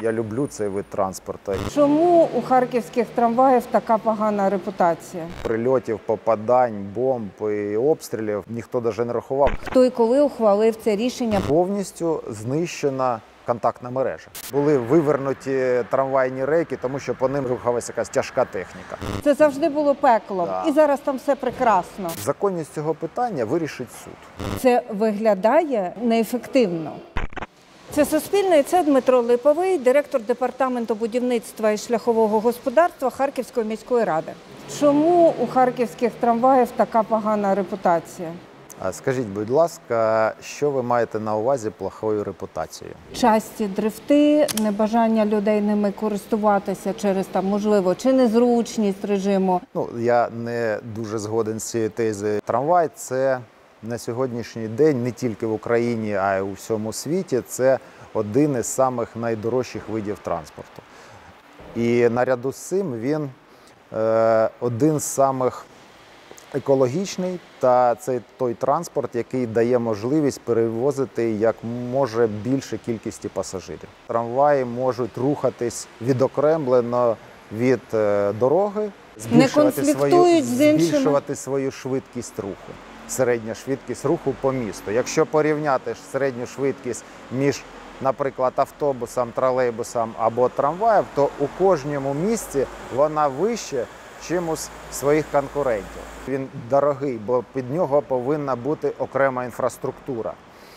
Я люблю цей вид транспорту. Чому у харківських трамваїв така погана репутація? Прильотів, попадань, бомб і обстрілів ніхто навіть не рахував. Хто і коли ухвалив це рішення? Повністю знищена контактна мережа. Були вивернуті трамвайні рейки, тому що по ним рухалася якась тяжка техніка. Це завжди було пеклом. Да. І зараз там все прекрасно. Законність цього питання вирішить суд. Це виглядає неефективно. Це Суспільне, і це Дмитро Липовий, директор департаменту будівництва і шляхового господарства Харківської міської ради. Чому у харківських трамваїв така погана репутація? Скажіть, будь ласка, що ви маєте на увазі плохою репутацією? Часті дрифти, небажання людей ними користуватися через, можливо, чи незручність режиму. Я не дуже згоден з цією тезою. Трамвай – це на сьогоднішній день не тільки в Україні, а й у всьому світі – це один із самих найдорожчих видів транспорту. І наряду з цим він один з самих екологічний, та це той транспорт, який дає можливість перевозити як може більше кількості пасажирів. Трамваї можуть рухатись відокремлено від дороги, збільшувати свою швидкість руху, середня швидкість руху по місту. Якщо порівняти середню швидкість між, наприклад, автобусом, тролейбусом або трамваєм, то у кожному місці вона вище, чим у своїх конкурентів. Він дорогий, бо під нього повинна бути окрема інфраструктура.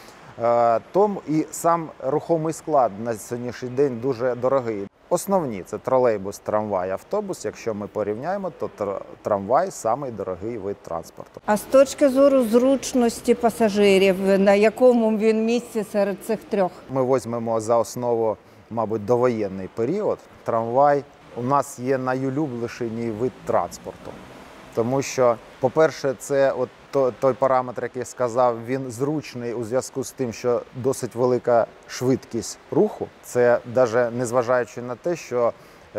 Тому і сам рухомий склад на сьогоднішній день дуже дорогий. Основні – це тролейбус, трамвай, автобус. Якщо ми порівняємо, то трамвай – самий дорогий вид транспорту. А з точки зору зручності пасажирів, на якому він місці серед цих трьох? Ми візьмемо за основу, мабуть, довоєнний період. Трамвай у нас є найулюбленіший вид транспорту. Тому що, по-перше, це той параметр, який я сказав, він зручний у зв'язку з тим, що досить велика швидкість руху. Це навіть незважаючи на те, що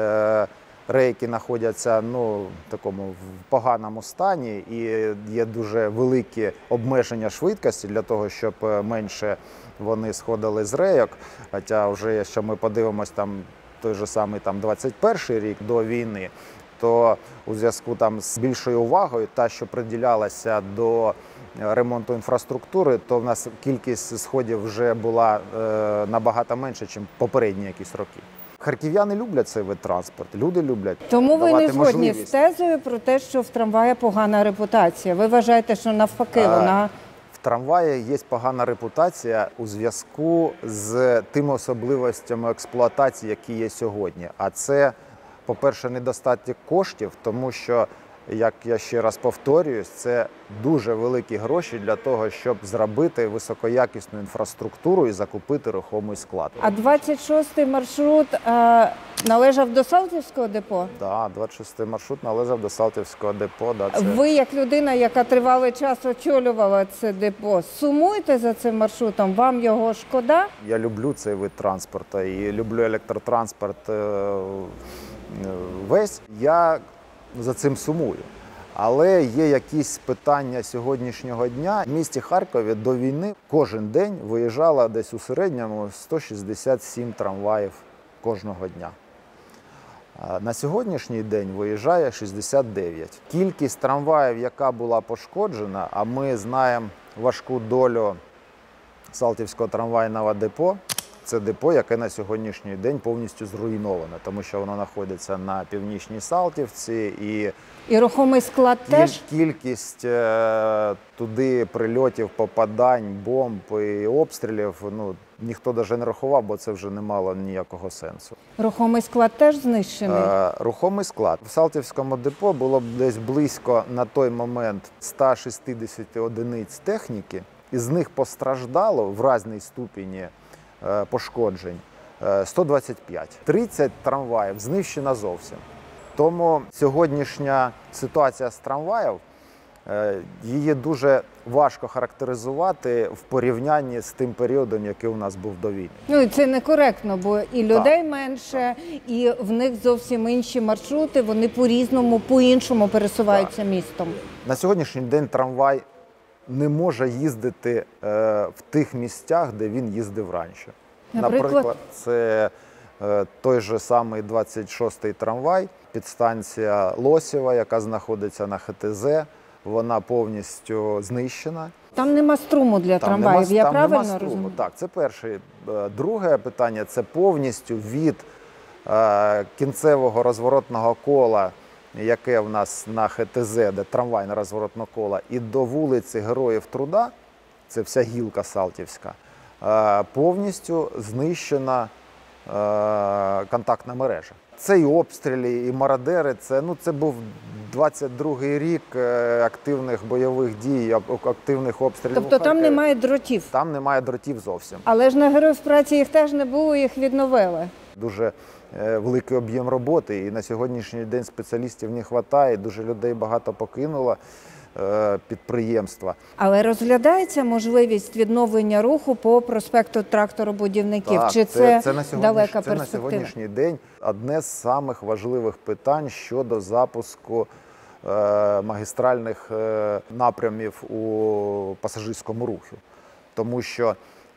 рейки знаходяться в такому поганому стані і є дуже великі обмеження швидкості для того, щоб менше вони сходили з рейок. Хоча вже, якщо ми подивимось той же самий 21-й рік до війни, то у зв'язку з більшою увагою, що приділялася до ремонту інфраструктури, то в нас кількість сходів вже була набагато менше, ніж попередні якісь роки. Харків'яни люблять цей вид транспорту, люди люблять. Тому ви не згодні з тезою про те, що в трамваї погана репутація? Ви вважаєте, що навпаки вона… В трамваї є погана репутація у зв'язку з тими особливостями експлуатації, які є сьогодні. А це, по-перше, недостатньо коштів, тому що, як я ще раз повторююсь, це дуже великі гроші для того, щоб зробити високоякісну інфраструктуру і закупити рухомий склад. А 26-й маршрут належав до Салтівського депо? Так, 26-й маршрут належав до Салтівського депо. Ви, як людина, яка тривалий час очолювала це депо, сумуєте за цим маршрутом? Вам його шкода? Я люблю цей вид транспорту і люблю електротранспорт весь. Я за цим сумую. Але є якісь питання сьогоднішнього дня. В місті Харкові до війни кожен день виїжджало десь у середньому 167 трамваїв кожного дня. На сьогоднішній день виїжджає 69. Кількість трамваїв, яка була пошкоджена, а ми знаємо важку долю Салтівського трамвайного депо, це депо, яке на сьогоднішній день повністю зруйноване, тому що воно знаходиться на Північній Салтівці. І рухомий склад теж? Кількість туди прильотів, попадань, бомб і обстрілів ніхто навіть не рахував, бо це вже не мало ніякого сенсу. Рухомий склад теж знищений? Рухомий склад. В Салтівському депо було десь близько на той момент 160 одиниць техніки, із них постраждало в різній ступені пошкоджень 125. 30 трамваїв знищено зовсім. Тому сьогоднішня ситуація з трамваїв, її дуже важко характеризувати в порівнянні з тим періодом, який у нас був до війни. І це некоректно, бо і людей менше, і в них зовсім інші маршрути, вони по-різному, по-іншому пересуваються містом. На сьогоднішній день трамвай не може їздити в тих місцях, де він їздив раніше. Наприклад, це той же самий 26-й трамвай, підстанція Лосєва, яка знаходиться на ХТЗ, вона повністю знищена. Там нема струму для трамваїв, я правильно розумію? Так, це перше. Друге питання – це повністю від кінцевого розворотного кола, яке в нас на ХТЗ, де трамвайне розворотне коло, і до вулиці Героїв Труда, це вся гілка Салтівська, повністю знищена контактна мережа. Це і обстріли, і мародери. Це був 22-й рік активних бойових дій, активних обстрілів. Тобто там немає дротів? Там немає дротів зовсім. Але ж на Героїв праці їх теж не було, їх відновили. Дуже великий об'єм роботи, і на сьогоднішній день спеціалістів не вистачає, дуже людей багато покинуло підприємства. Але розглядається можливість відновлення руху по проспекту Тракторобудівників? Так, чи це далека це на перспектива? сьогоднішній день одне з самих важливих питань щодо запуску магістральних напрямів у пасажирському руху. Тому що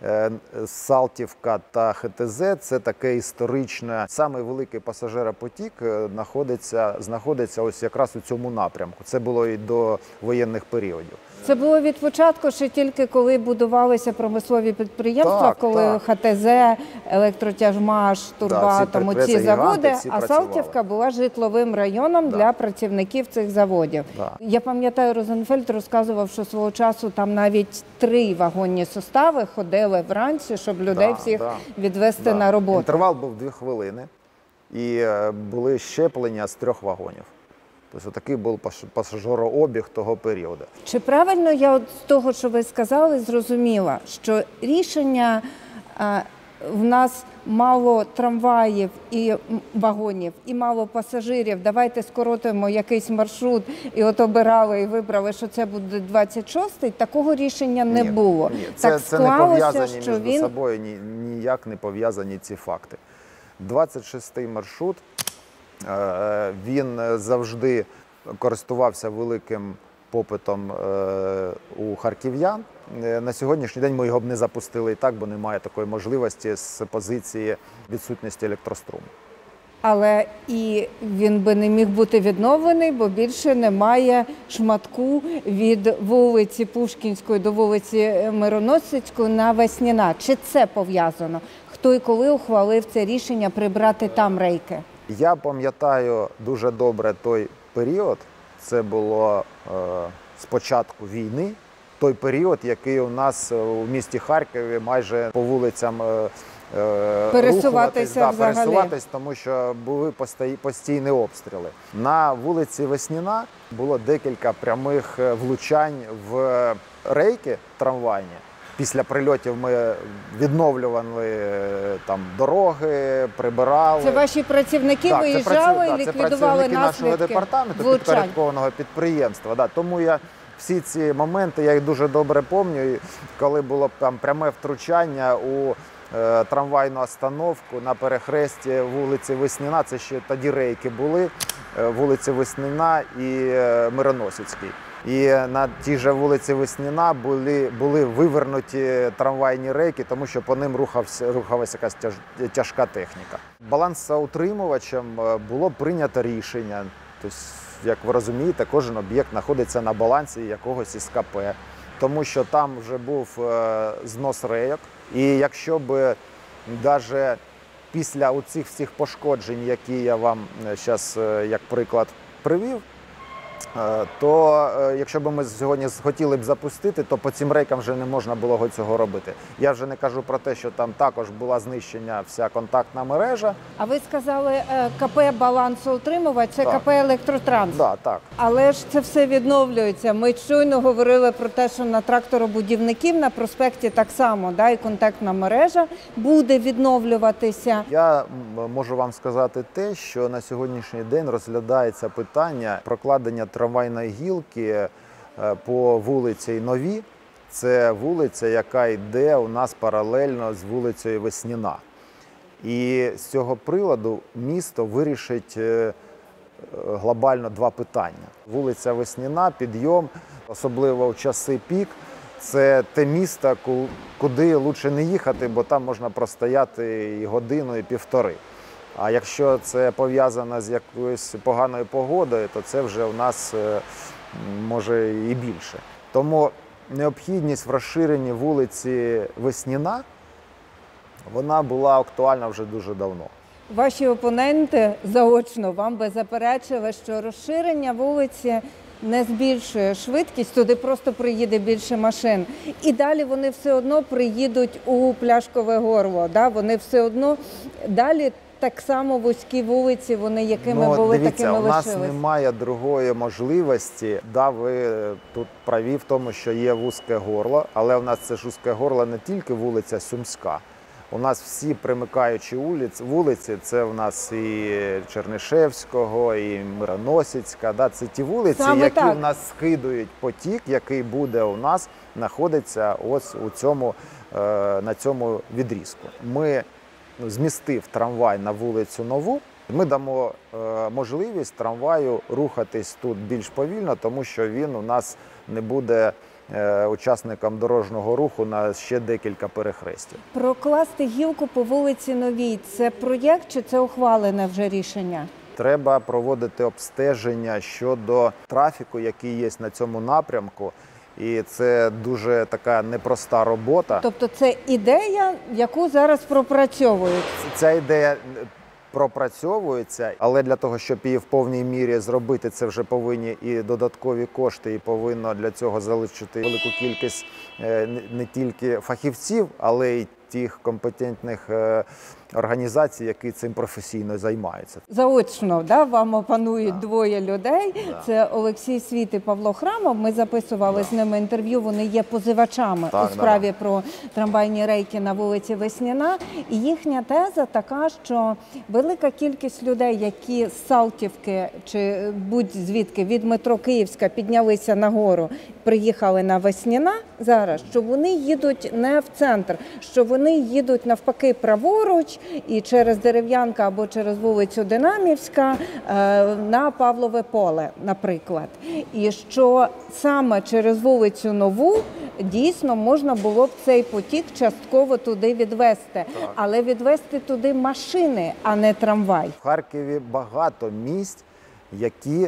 Салтівка та ХТЗ – це таке історичне, самий великий пасажиропотік знаходиться ось якраз у цьому напрямку. Це було і до воєнних періодів. Це було від початку, ще тільки коли будувалися промислові підприємства, Так, коли так. ХТЗ, Електротяжмаш, Турбатом, всі ці гіганти, заводи, всі а працювали. Салтівка була житловим районом для працівників цих заводів. Да. Я пам'ятаю, Розенфельд розказував, що свого часу там навіть 3 вагонні состави ходили вранці, щоб людей всіх відвести на роботу. Інтервал був 2 хвилини і були щеплення з 3 вагонів. Тобто такий був пасажирообіг того періоду. Чи правильно я от з того, що ви сказали, зрозуміла, що рішення в нас мало трамваїв і вагонів, і мало пасажирів, давайте скоротимо якийсь маршрут, і от обирали і вибрали, що це буде 26-й, такого рішення не було. Ні, Так це не склалося, пов'язані що між собою, ніяк не пов'язані ці факти. 26-й маршрут, він завжди користувався великим попитом у харків'ян. На сьогоднішній день ми його б не запустили і так, бо немає такої можливості з позиції відсутності електроструму. Але і він би не міг бути відновлений, бо більше немає шматку від вулиці Пушкінської до вулиці Мироносицької на Весняна. Чи це пов'язано? Хто і коли ухвалив це рішення прибрати там рейки? Я пам'ятаю дуже добре той період, це було з початку війни, той період, який у нас у місті Харкові майже по вулицям пересуватись, тому що були постійні обстріли. На вулиці Весняна було декілька прямих влучань в рейки трамвайні. Після прильотів ми відновлювали там дороги, прибирали. Це ваші працівники виїжджали і ліквідували це працівники нашого наслідки департаменту, влучань. підпорядкованого підприємства. Тому я всі ці моменти, я їх дуже добре пам'ятаю, коли було там пряме втручання у трамвайну остановку на перехресті вулиці Весняна, це ще тоді рейки були, вулиці Весняна і Мироносицький. І на тій же вулиці Весняна були вивернуті трамвайні рейки, тому що по ним рухалася якась тяжка техніка. Балансоутримувачем було прийнято рішення. Тобто, як ви розумієте, кожен об'єкт знаходиться на балансі якогось із КП, тому що там вже був знос рейок. І якщо б навіть після оцих всіх пошкоджень, які я вам зараз як приклад привів, то якщо б ми сьогодні хотіли б запустити, то по цим рейкам вже не можна було цього робити. Я вже не кажу про те, що там також була знищена вся контактна мережа. А ви сказали КП «Балансоутримувач» – це Так. КП «Електротранс». Так. Але ж це все відновлюється. Ми щойно говорили про те, що на тракторобудівників на проспекті так само, і контактна мережа буде відновлюватися. Я можу вам сказати те, що на сьогоднішній день розглядається питання прокладення трамвайної гілки по вулиці Нові. Це вулиця, яка йде у нас паралельно з вулицею Весняна. І з цього приладу місто вирішить глобально 2 питання. Вулиця Весняна, підйом, особливо в часи пік, це те місто, куди краще не їхати, бо там можна простояти і годину, і півтори. А якщо це пов'язано з якоюсь поганою погодою, то це вже у нас може і більше. Тому необхідність в розширенні вулиці Весняна, вона була актуальна вже дуже давно. Ваші опоненти заочно вам би заперечили, що розширення вулиці не збільшує швидкість, туди просто приїде більше машин. І далі вони все одно приїдуть у Пляшкове горло. Да? Вони все одно далі так само вузькі вулиці, вони якими були, дивіться, такими у нас лишились. немає другої можливості. Да, ви тут праві в тому, що є вузьке горло, але у нас це ж вузьке горло не тільки вулиця Сумська. У нас всі примикаючі вулиці, це у нас і Чернишевського, і Мироносицька. Да? Це ті вулиці, Саме які так. в нас скидують потік, який буде у нас знаходиться ось на цьому відрізку. Ми, змістив трамвай на вулицю Нову, ми дамо можливість трамваю рухатись тут більш повільно, тому що він у нас не буде учасникам дорожнього руху на ще декілька перехрестів. Прокласти гілку по вулиці Новій – це проєкт чи це ухвалене вже рішення? Треба проводити обстеження щодо трафіку, який є на цьому напрямку. І це дуже така непроста робота. Тобто це ідея, яку зараз пропрацьовують? Ця ідея пропрацьовується, але для того, щоб її в повній мірі зробити, це вже повинні і додаткові кошти, і повинно для цього залучити велику кількість не тільки фахівців, але й тих компетентних організацій, які цим професійно займаються. Заочно, да, вам опанують двоє людей. Да. Це Олексій Світ і Павло Храмов. Ми записували з ними інтерв'ю. Вони є позивачами у справі про трамвайні рейки на вулиці Весняна. І їхня теза така, що велика кількість людей, які з Салтівки чи будь-звідки від метро Київська піднялися нагору, приїхали на Весняна зараз, що вони їдуть не в центр, що вони їдуть навпаки праворуч і через Дерев'янка або через вулицю Динамівська на Павлове поле, наприклад. І що саме через вулицю Нову дійсно можна було б цей потік частково туди відвести. Так. Але відвести туди машини, а не трамвай. В Харкові багато місць, які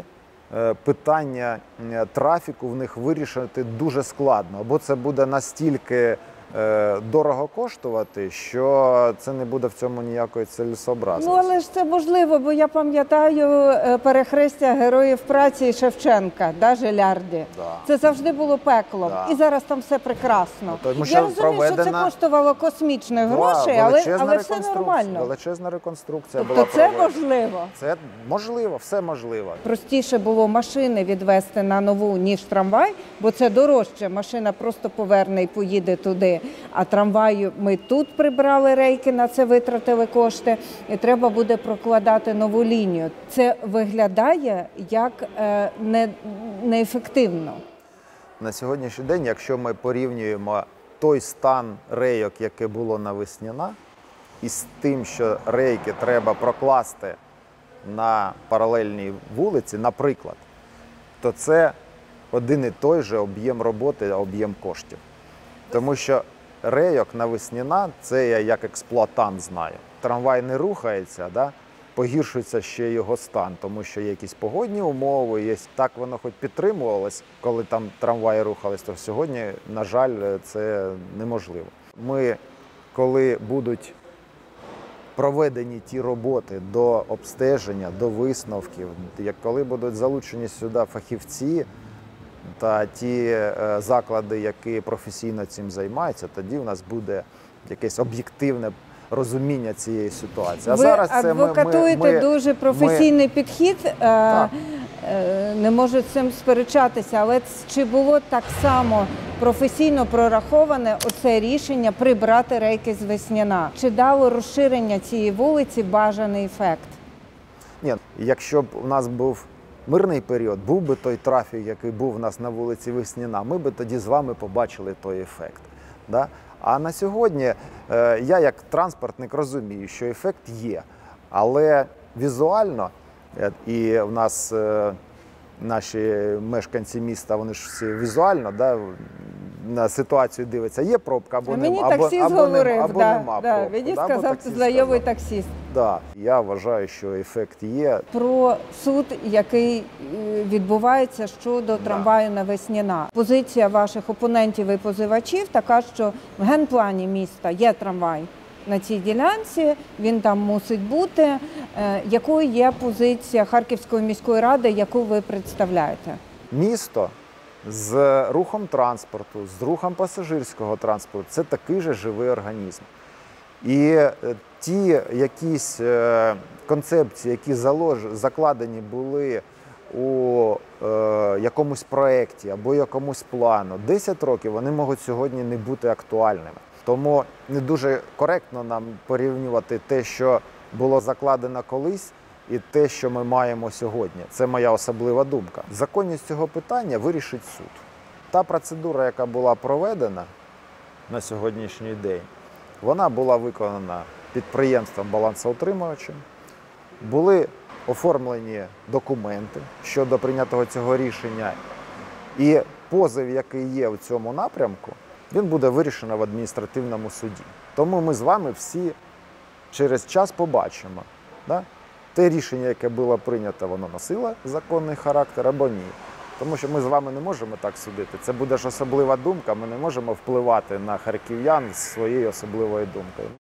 питання трафіку в них вирішити дуже складно. Або це буде настільки дорого коштувати, що це не буде в цьому ніякої цілесообразності. Ну, але ж це можливо, бо я пам'ятаю перехрестя Героїв праці і Шевченка, да, Жилярді. Да. Це завжди було пеклом. Да. І зараз там все прекрасно. Тому що я розумію, що це проведена коштувало космічних грошей, але все нормально. Величезна реконструкція Тобто була це проведена. можливо? Це можливо, все можливо. Простіше було машини відвести на Нову, ніж трамвай, бо це дорожче. Машина просто поверне і поїде туди. А трамваю ми тут прибрали рейки, на це витратили кошти, і треба буде прокладати нову лінію. Це виглядає як неефективно. На сьогоднішній день, якщо ми порівнюємо той стан рейок, яке було на Весняна, і з тим, що рейки треба прокласти на паралельній вулиці, наприклад, то це один і той же об'єм роботи, об'єм коштів. Тому що рейок на Весняна, це я як експлуатант знаю. Трамвай не рухається, да? Погіршується ще його стан, тому що є якісь погодні умови, є. Так воно хоч підтримувалось, коли там трамваї рухались, то сьогодні, на жаль, це неможливо. Ми, коли будуть проведені ті роботи до обстеження, до висновків, коли будуть залучені сюди фахівці та ті заклади, які професійно цим займаються, тоді у нас буде якесь об'єктивне розуміння цієї ситуації. А ви зараз це адвокатуєте дуже професійний підхід, не можу з цим сперечатися, але чи було так само професійно прораховане оце рішення прибрати рейки з Весняна? Чи дало розширення цієї вулиці бажаний ефект? Ні, якщо б у нас був мирний період, був би той трафік, який був у нас на вулиці Весняна, ми б тоді з вами побачили той ефект. Да? А на сьогодні я як транспортник розумію, що ефект є, але візуально, і в нас наші мешканці міста, вони ж всі візуально, да, на ситуацію дивиться, є пробка або Мені нема, таксіст говорив, або нема пробки. Мені Да, або сказав таксіст знайомий сказав. таксіст. Да, я вважаю, що ефект є. Про суд, який відбувається щодо трамваю на Весняна. Позиція ваших опонентів і позивачів така, що в генплані міста є трамвай на цій ділянці, він там мусить бути. Якою є позиція Харківської міської ради, яку ви представляєте? Місто з рухом транспорту, з рухом пасажирського транспорту – це такий же живий організм. І ті якісь концепції, які закладені були у якомусь проєкті або якомусь плану, 10 років вони можуть сьогодні не бути актуальними. Тому не дуже коректно нам порівнювати те, що було закладено колись, і те, що ми маємо сьогодні. Це моя особлива думка. Законність цього питання вирішить суд. Та процедура, яка була проведена на сьогоднішній день, вона була виконана підприємством-балансоутримувачем, були оформлені документи щодо прийнятого цього рішення, і позов, який є в цьому напрямку, він буде вирішено в адміністративному суді. Тому ми з вами всі через час побачимо, да? Те рішення, яке було прийнято, воно носило законний характер або ні. Тому що ми з вами не можемо так судити. Це буде ж особлива думка, ми не можемо впливати на харків'ян з своєю особливою думкою.